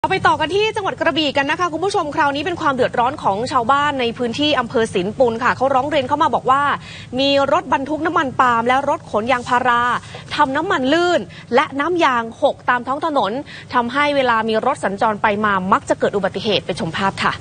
เราไปต่อกันที่จังหวัดกระบี่กันนะคะคุณผู้ชมคราวนี้เป็นความเดือดร้อนของชาวบ้านในพื้นที่อำเภอสินปุลค่ะเขาร้องเรียนเข้ามาบอกว่ามีรถบรรทุกน้ำมันปาล์มและรถขนยางพาราทำน้ำมันลื่นและน้ำยางหกตามท้องถนนทำให้เวลามีรถสัญจรไปมามักจะเกิดอุบัติเหตุไปชมภาพค่ะ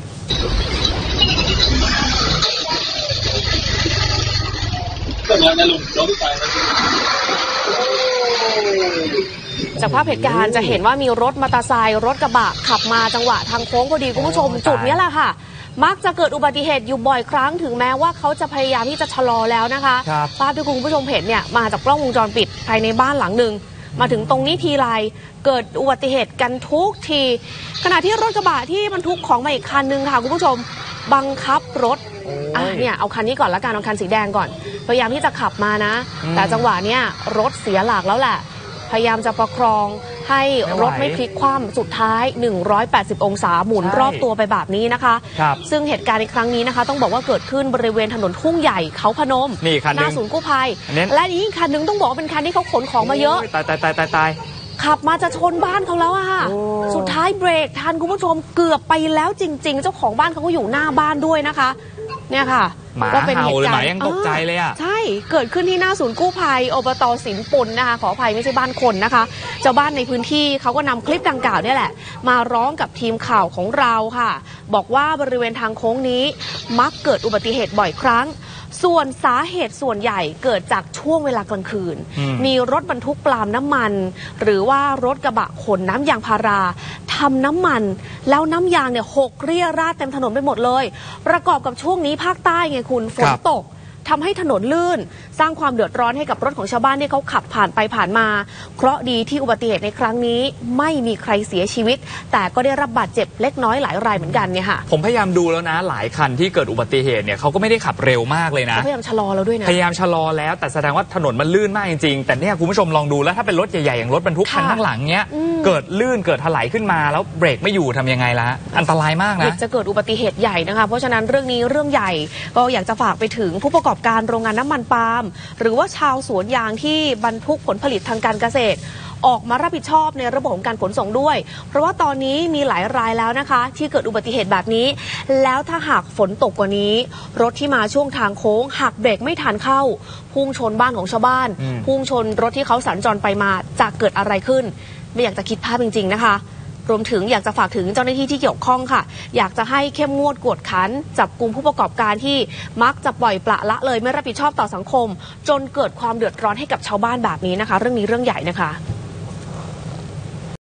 จากภาพเหตุการณ์จะเห็นว่ามีรถมอเตอร์ไซค์รถกระบะขับมาจังหวะทางโค้งพอดีคุณผู้ชมจุดนี้แหละค่ะมักจะเกิดอุบัติเหตุอยู่บ่อยครั้งถึงแม้ว่าเขาจะพยายามที่จะชะลอแล้วนะคะภาพที่คุณผู้ชมเห็นเนี่ยมาจากกล้องวงจรปิดภายในบ้านหลังหนึ่งมาถึงตรงนี้ทีไรเกิดอุบัติเหตุกันทุกทีขณะที่รถกระบะที่บรรทุกของมาอีกคันนึงค่ะคุณผู้ชมบังคับรถเนี่ยเอาคันนี้ก่อนละกันเอาคันสีแดงก่อนพยายามที่จะขับมานะแต่จังหวะเนี้ยรถเสียหลักแล้วแหละพยายามจะประคองให้รถไม่พลิกคว่ำสุดท้าย180องศาหมุนรอบตัวไปแบบนี้นะคะซึ่งเหตุการณ์ในครั้งนี้นะคะต้องบอกว่าเกิดขึ้นบริเวณถนนทุ่งใหญ่เขาพนมหน้าศูนย์กู้ภัยและอีกคันนึงต้องบอกว่าเป็นคันที่เขาขนของมาเยอะตายขับมาจะชนบ้านเขาแล้วอะค่ะสุดท้ายเบรกทันคุณผู้ชมเกือบไปแล้วจริงๆเจ้าของบ้านเขาก็อยู่หน้าบ้านด้วยนะคะเนี่ยค่ะก็เป็นเหตุการณ์ยังตกใจเลยอ่ะใช่เกิดขึ้นที่หน้าศูนย์กู้ภัยอบต.สินปุลนะคะขออภัยไม่ใช่บ้านคนนะคะชาวบ้านในพื้นที่เขาก็นำคลิปดังกล่าวนี่แหละมาร้องกับทีมข่าวของเราค่ะบอกว่าบริเวณทางโค้งนี้มักเกิดอุบัติเหตุบ่อยครั้งส่วนสาเหตุส่วนใหญ่เกิดจากช่วงเวลากลางคืนมีรถบรรทุกปาล์มน้ำมันหรือว่ารถกระบะขนน้ำยางพาราทำน้ำมันแล้วน้ำยางเนี่ยหกเรี่ยราดเต็มถนนไปหมดเลยประกอบกับช่วงนี้ภาคใต้ไงคุณฝนตกทำให้ถนนลื่นสร้างความเดือดร้อนให้กับรถของชาวบ้านที่เขาขับผ่านไปผ่านมาเคราะห์ดีที่อุบัติเหตุในครั้งนี้ไม่มีใครเสียชีวิตแต่ก็ได้รับบาดเจ็บเล็กน้อยหลายรายเหมือนกันเนี่ยค่ะผมพยายามดูแล้วนะหลายคันที่เกิดอุบัติเหตุเนี่ยเขาก็ไม่ได้ขับเร็วมากเลยนะพยายามชะลอแล้วด้วยนะพยายามชะลอแล้วแต่แสดงว่าถนนมันลื่นมากจริงๆแต่เนี่ยคุณผู้ชมลองดูแล้วถ้าเป็นรถใหญ่ๆอย่างรถบรรทุกคันข้างหลังเนี้ยเกิดลื่นเกิดถลายขึ้นมาแล้วเบรกไม่อยู่ทำยังไงล่ะอันตรายมากนะจะเกิดอุบัติเหตุใหญ่นะคะเพราะฉะนั้นเรื่องนี้เรื่องใหญ่ก็อยากจะฝากไปถึงผู้ประกอบการโรงงานน้ำมันปาล์มหรือว่าชาวสวนยางที่บรรทุกผลผลิตทางการเกษตรออกมารับผิดชอบในระบบของการขนส่งด้วยเพราะว่าตอนนี้มีหลายรายแล้วนะคะที่เกิดอุบัติเหตุแบบนี้แล้วถ้าหากฝนตกกว่านี้รถที่มาช่วงทางโค้งหักเบรกไม่ทันเข้าพุ่งชนบ้านของชาวบ้านพุ่งชนรถที่เขาสัญจรไปมาจะเกิดอะไรขึ้นไม่อยากจะคิดภาพจริงๆนะคะรวมถึงอยากจะฝากถึงเจ้าหน้าที่ที่เกี่ยวข้องค่ะอยากจะให้เข้มงวดกวดขันจับกุมผู้ประกอบการที่มักจะปล่อยปละละเลยไม่รับผิดชอบต่อสังคมจนเกิดความเดือดร้อนให้กับชาวบ้านแบบนี้นะคะเรื่องนี้เรื่องใหญ่นะคะ